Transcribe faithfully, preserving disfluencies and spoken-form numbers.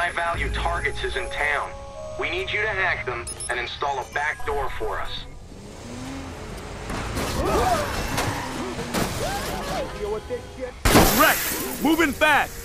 high-value targets is in town. We need you to hack them and install a back door for us. Wreck! Moving fast!